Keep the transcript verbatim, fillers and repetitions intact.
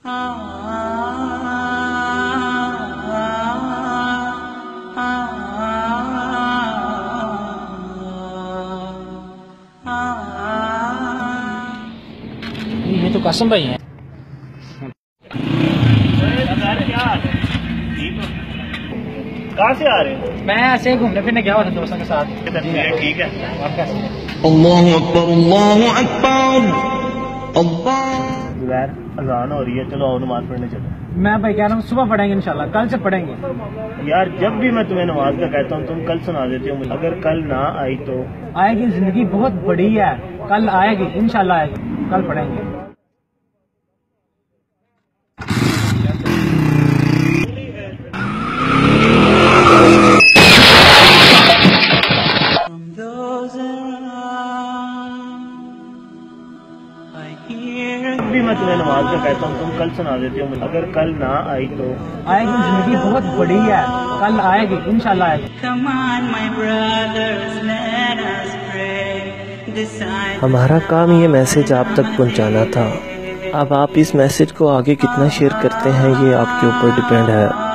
ये तो कासिम भाई हैं। कहाँ से आ रहे हो? मैं ऐसे ही घूमने फिरने गया हुआ था दोस्तों के साथ। ठीक है। आप कैसे हैं? अल्लाहु अकबर अल्लाहु अकबर अल्लाह। जुबैर अजान हो रही है, चलो आओ नमाज पढ़ने चलो। मैं भाई कह रहा हूँ सुबह पढ़ेंगे इंशाल्लाह, कल से पढ़ेंगे। यार जब भी मैं तुम्हें नमाज का कहता हूँ तुम कल सुना देते हो मुझे। अगर कल ना आई तो आएगी, जिंदगी बहुत बड़ी है, कल आएगी इंशाल्लाह आएगी, कल पढ़ेंगे। भी मैं तुम्हें नमाज का कहता हूँ तुम कल सुना देते हो मुझे। अगर कल ना आई तो आएगी, जिंदगी बहुत बड़ी है, कल आएगी इंशाल्लाह आएगी। हमारा काम ये मैसेज आप तक पहुंचाना था। अब आप इस मैसेज को आगे कितना शेयर करते हैं ये आपके ऊपर डिपेंड है।